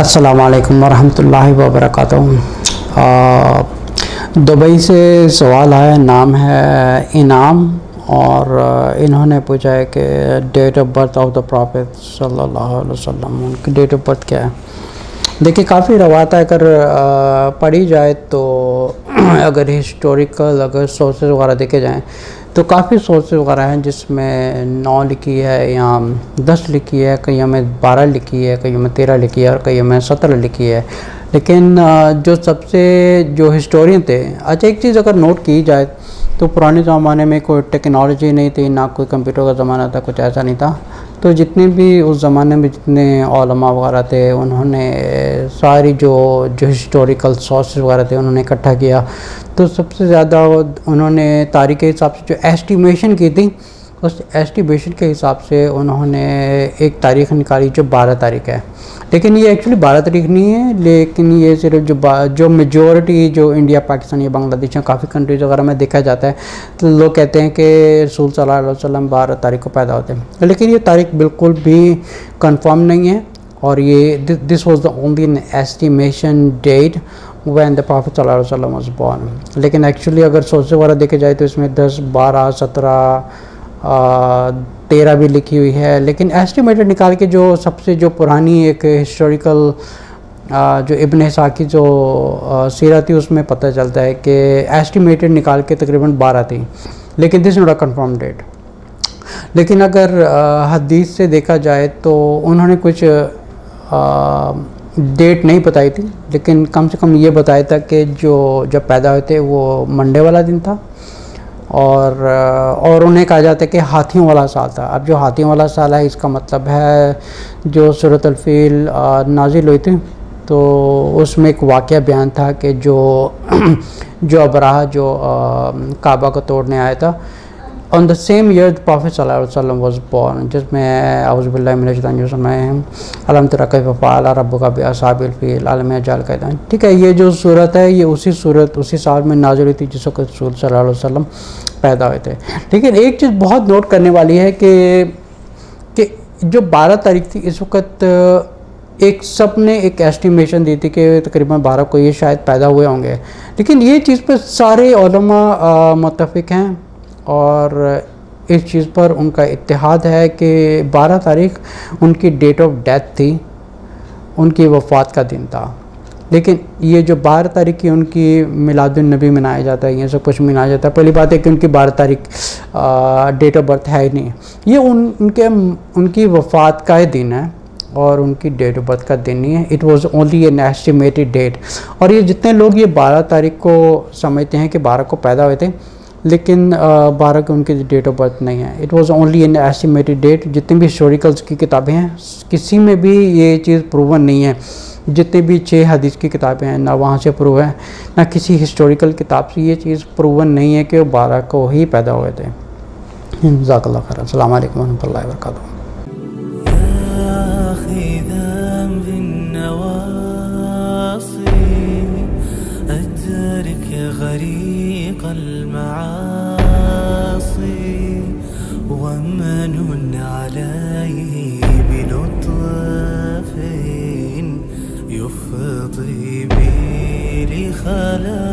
अस्सलामु अलैकुम वरहमतुल्लाहि वबरकातुहू। दुबई से सवाल आया, नाम है इनाम, और इन्होंने पूछा है कि date of birth of the prophet सल्लल्लाहु अलैहि वसल्लम, उनकी डेट ऑफ बर्थ क्या है। देखिए, काफ़ी रवायत अगर पढ़ी जाए तो अगर हिस्टोरिकल अगर सोर्सेज वगैरह देखे जाएँ तो काफ़ी सोर्सेज वगैरह हैं जिसमें 9 लिखी है या 10 लिखी है, कहीं में 12 लिखी है, कहीं में 13 लिखी है और कहीं में 17 लिखी है। लेकिन जो सबसे जो हिस्टोरियन थे, अच्छा एक चीज़ अगर नोट की जाए तो पुराने ज़माने में कोई टेक्नोलॉजी नहीं थी, ना कोई कंप्यूटर का ज़माना था, कुछ ऐसा नहीं था। तो जितने भी उस ज़माने में जितने उलमा वगैरह थे, उन्होंने सारी जो हिस्टोरिकल सोर्सेज वगैरह थे उन्होंने इकट्ठा किया। तो सबसे ज़्यादा उन्होंने तारीख़ के हिसाब से जो एस्टिमेशन की थी, उस एस्टिमेशन के हिसाब से उन्होंने एक तारीख़ निकाली जो 12 तारीख़ है। लेकिन ये एक्चुअली 12 तारीख़ नहीं है, लेकिन ये सिर्फ जो मेजॉरिटी जो इंडिया, पाकिस्तान या बांग्लादेश या काफ़ी कंट्रीज़ वगैरह में देखा जाता है, तो लोग कहते हैं कि रसूल सल्लल्लाहु अलैहि वसल्लम 12 तारीख़ को पैदा होते हैं। लेकिन ये तारीख़ बिल्कुल भी कंफर्म नहीं है, और ये this was the only an estimation date when the prophet सल्लल्लाहु अलैहि वसल्लम वाज बोर्न। लेकिन एक्चुअली अगर सोर्सेज वगैरह देखे जाए तो इसमें 10, 12, 17, 13 भी लिखी हुई है। लेकिन एस्टिमेटेड निकाल के जो सबसे जो पुरानी एक हिस्टोरिकल जो इब्न इस्हाक़ की जो सीरत थी, उसमें पता चलता है कि एस्टिमेटेड निकाल के तकरीबन 12 थी, लेकिन this not a confirm date. लेकिन अगर हदीस से देखा जाए तो उन्होंने कुछ डेट नहीं बताई थी, लेकिन कम से कम ये बताया था कि जब पैदा हुए थे वो मंडे वाला दिन था, और उन्हें कहा जाता है कि हाथियों वाला साल था। अब जो हाथियों वाला साल है, इसका मतलब है जो सूरत अल फील नाजिल हुई थी, तो उसमें एक वाक़या बयान था कि जो अबराहा जो काबा को तोड़ने आया था, on the same year prophet सल्लल्लाहु अलैहि वसल्लम वाज बोर्न, जिसमें औज़ु बिल्लाहि मिनश शैतानिर रजीम में अलम तरा कैफ़ फ़अल रब्बुका बिअस्हाबिल फ़ील अलम यजअल कैदहum। ठीक है, ये जो सूरत है ये उसी साल में नाज़िल हुई थी जिस वक्त रसूल सल्लल्लाहु अलैहि वसल्लम पैदा हुए थे। लेकिन एक चीज़ बहुत नोट करने वाली है कि जो 12 तारीख़ थी, इस वक्त एक सब ने एक एस्टिमेशन दी थी कि तकरीबन 12 को ये शायद पैदा हुए होंगे। लेकिन ये चीज़ पर सारे उलमा मुत्तफ़िक़ हैं, और इस चीज़ पर उनका इत्तेहाद है कि 12 तारीख़ उनकी डेट ऑफ डेथ थी, उनकी वफ़ात का दिन था। लेकिन ये जो 12 तारीख़ की उनकी मिलादुन नबी मनाया जाता है, ये सब कुछ मनाया जाता है। पहली बात है कि उनकी 12 तारीख़ डेट ऑफ बर्थ है ही नहीं, ये उनकी वफ़ात का ही दिन है और उनकी डेट ऑफ बर्थ का दिन नहीं है। It was only an estimated date. और ये जितने लोग ये 12 तारीख़ को समझते हैं कि 12 को पैदा हुए थे, लेकिन 12 की उनकी डेट ऑफ बर्थ नहीं है। It was only an estimated date. जितनी भी हिस्टोरिकल्स की किताबें हैं, किसी में भी ये चीज़ प्रूवन नहीं है। जितने भी 6 हदीस की किताबें हैं, ना वहाँ से प्रूव है, ना किसी हिस्टोरिकल किताब से ये चीज़ प्रूवन नहीं है कि वो 12 को ही पैदा हुए थे। जज़ाकल्लाह खैर। अस्सलामु अलैकुम वरहमतुल्लाहि वबरकातुहू। غريق المعاصي ومن عليه بلطف يفضي بي لخلاص